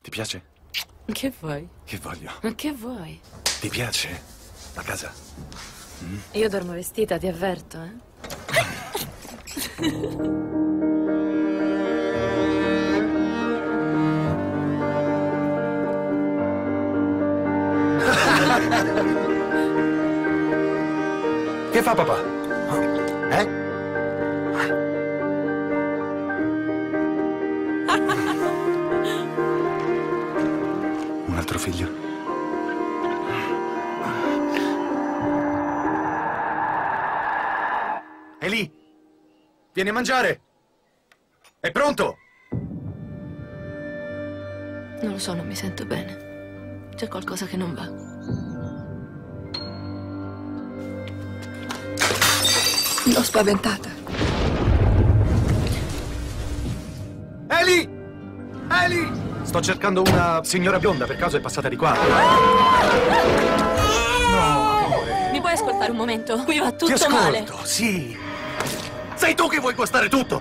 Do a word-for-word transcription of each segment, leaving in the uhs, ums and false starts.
Ti piace? Che vuoi? Che voglio? Che vuoi? Ti piace? La casa? Mm? Io dormo vestita, ti avverto, eh? Che fa papà? Eh? Un altro figlio? È lì! Vieni a mangiare! È pronto! Non lo so, non mi sento bene. C'è qualcosa che non va. L'ho spaventata. Eli! Eli! Sto cercando una signora bionda, per caso è passata di qua. No, amore. Mi puoi ascoltare un momento? Qui va tutto Ti ascolto, male. Sì. Sei tu che vuoi guastare tutto.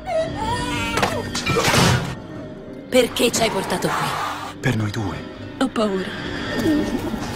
Perché ci hai portato qui? Per noi due. Ho paura.